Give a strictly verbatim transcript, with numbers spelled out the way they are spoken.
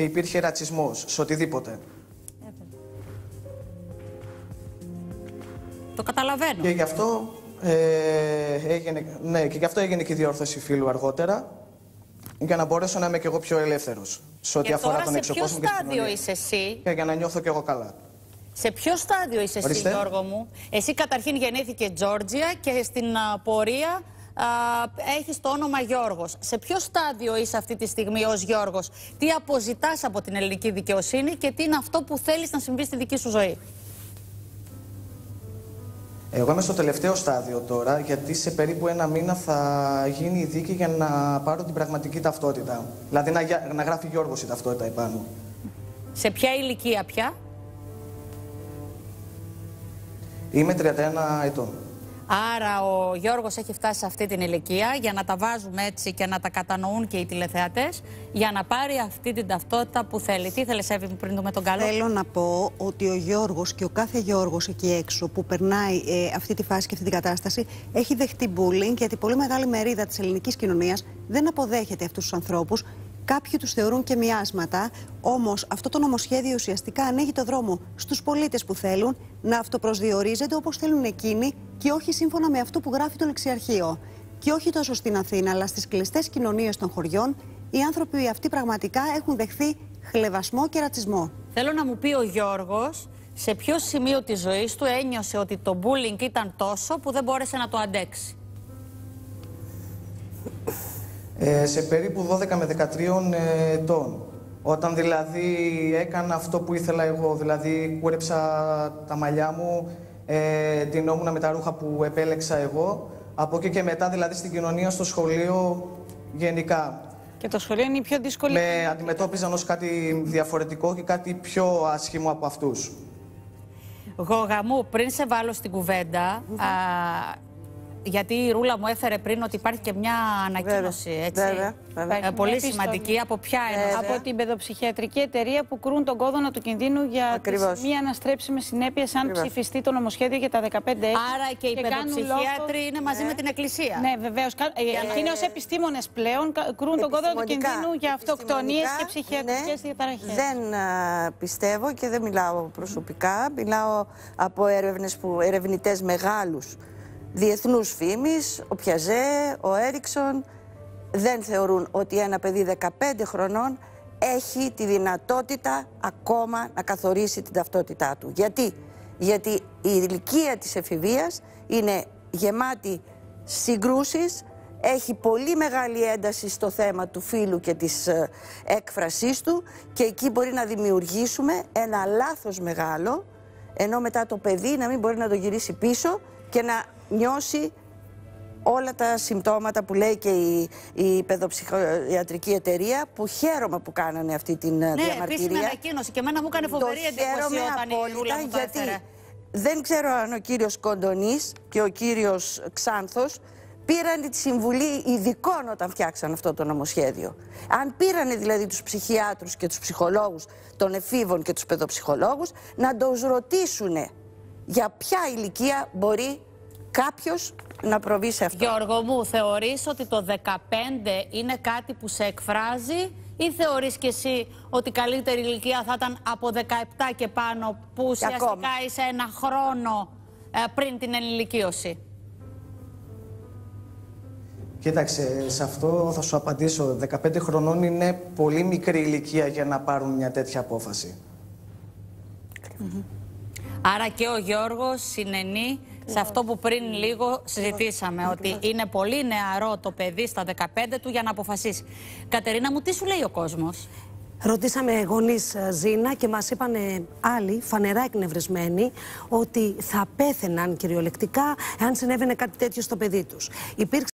και υπήρχε ρατσισμός σε οτιδήποτε. Το καταλαβαίνω. Και γι' αυτό, ε, έγινε, ναι, και γι' αυτό έγινε και η διόρθωση φύλου αργότερα, για να μπορέσω να είμαι και εγώ πιο ελεύθερος σε ό,τι αφορά τον εξωκόσμο και την κοινωνία. Σε ποιο στάδιο είσαι εσύ? Και για να νιώθω και εγώ καλά. Σε ποιο στάδιο είσαι εσύ, Γιώργο μου? Εσύ καταρχήν γεννήθηκε Τζόρτζια και στην uh, πορεία uh, έχεις το όνομα Γιώργος. Σε ποιο στάδιο είσαι αυτή τη στιγμή ως Γιώργος? Τι αποζητάς από την ελληνική δικαιοσύνη και τι είναι αυτό που θέλεις να συμβεί στη δική σου ζωή? Εγώ είμαι στο τελευταίο στάδιο τώρα, γιατί σε περίπου ένα μήνα θα γίνει η δίκη για να πάρω την πραγματική ταυτότητα. Δηλαδή να, να γράφει Γιώργος η ταυτότητα επάνω. Σε ποια ηλικία πια? Είμαι τριάντα ένα ετών. Άρα ο Γιώργος έχει φτάσει σε αυτή την ηλικία, για να τα βάζουμε έτσι και να τα κατανοούν και οι τηλεθεατές, για να πάρει αυτή την ταυτότητα που θέλει. Τι ήθελες, Εύη, πριν δούμε τον καλό? Θέλω να πω ότι ο Γιώργος και ο κάθε Γιώργος εκεί έξω που περνάει ε, αυτή τη φάση και αυτή την κατάσταση έχει δεχτεί bullying, γιατί πολύ μεγάλη μερίδα της ελληνικής κοινωνίας δεν αποδέχεται αυτούς τους ανθρώπους. Κάποιοι τους θεωρούν και μοιάσματα, όμως αυτό το νομοσχέδιο ουσιαστικά ανοίγει το δρόμο στους πολίτες που θέλουν να αυτοπροσδιορίζονται όπως θέλουν εκείνοι και όχι σύμφωνα με αυτό που γράφει το ληξιαρχείο. Και όχι τόσο στην Αθήνα, αλλά στις κλειστές κοινωνίες των χωριών, οι άνθρωποι αυτοί πραγματικά έχουν δεχθεί χλευασμό και ρατσισμό. Θέλω να μου πει ο Γιώργος σε ποιο σημείο της ζωής του ένιωσε ότι το bullying ήταν τόσο που δεν μπόρεσε να το αντέξει. Ε, σε περίπου δώδεκα με δεκατρία ετών. Όταν δηλαδή έκανα αυτό που ήθελα εγώ, δηλαδή κούρεψα τα μαλλιά μου, ε, ντυνόμουν με τα ρούχα που επέλεξα εγώ. Από εκεί και μετά, δηλαδή στην κοινωνία, στο σχολείο, γενικά. Και το σχολείο είναι η πιο δύσκολη. Με αντιμετώπιζαν ως κάτι διαφορετικό και κάτι πιο άσχημο από αυτούς. Γόγα μου, πριν σε βάλω στην κουβέντα, mm-hmm. α, γιατί η Ρούλα μου έφερε πριν ότι υπάρχει και μια ανακοίνωση, βέβαια, έτσι, βέβαια, βέβαια. Ε, πολύ σημαντική. Από ποια είναι? Από την παιδοψυχιατρική εταιρεία που κρούν τον κόδωνα του κινδύνου για τις μη αναστρέψιμες συνέπειες αν Ακριβώς. ψηφιστεί το νομοσχέδιο για τα δεκαπέντε έτη. Άρα και οι παιδοψυχίατροι λόγο... είναι μαζί ναι. με την Εκκλησία. Ναι, βεβαίως. Ε, είναι ως επιστήμονες πλέον, κρούν τον κόδωνα του κινδύνου για αυτοκτονίες και ψυχιατρικές ναι, διαταραχές. Δεν uh, πιστεύω και δεν μιλάω προσωπικά. Μιλάω από έρευνες που ερευνητές μεγάλους διεθνούς φήμης, ο Πιαζέ, ο Έριξον, δεν θεωρούν ότι ένα παιδί δεκαπέντε χρονών έχει τη δυνατότητα ακόμα να καθορίσει την ταυτότητά του. Γιατί? Γιατί η ηλικία της εφηβείας είναι γεμάτη συγκρούσεις, έχει πολύ μεγάλη ένταση στο θέμα του φύλου και της ε, έκφρασής του και εκεί μπορεί να δημιουργήσουμε ένα λάθος μεγάλο, ενώ μετά το παιδί να μην μπορεί να το γυρίσει πίσω και να νιώσει όλα τα συμπτώματα που λέει και η, η παιδοψυχιατρική εταιρεία, που χαίρομαι που κάνανε αυτή την ναι, διαμαρτυρία. Ναι, επίσημη ανακοίνωση και εμένα μου έκανε φοβερή εντύπωση όταν η Ρούλα μου το έφερε. Δεν ξέρω αν ο κύριος Κοντονής και ο κύριος Ξάνθος πήραν τη συμβουλή ειδικών όταν φτιάξαν αυτό το νομοσχέδιο. Αν πήρανε δηλαδή τους ψυχιάτρους και τους ψυχολόγους των εφήβων και τους παιδοψυχολόγους να τους ρωτήσουν για ποια ηλικία μπορεί κάποιος να προβεί σε αυτό. Γιώργο μου, θεωρείς ότι το δεκαπέντε είναι κάτι που σε εκφράζει ή θεωρείς και εσύ ότι η καλύτερη ηλικία θα ήταν από δεκαεπτά και πάνω, που ουσιαστικά είσαι ένα χρόνο ε, πριν την ενηλικίωση? Κοίταξε, σε αυτό θα σου απαντήσω. δεκαπέντε χρονών είναι πολύ μικρή ηλικία για να πάρουν μια τέτοια απόφαση. Mm-hmm. Άρα και ο Γιώργος συνενεί σε αυτό που πριν λίγο συζητήσαμε, ότι είναι πολύ νεαρό το παιδί στα δεκαπέντε του για να αποφασίσει. Κατερίνα μου, τι σου λέει ο κόσμος? Ρωτήσαμε γονείς, Ζήνα, και μας είπαν άλλοι, φανερά εκνευρισμένοι, ότι θα πέθαιναν κυριολεκτικά εάν συνέβαινε κάτι τέτοιο στο παιδί τους. Υπήρξε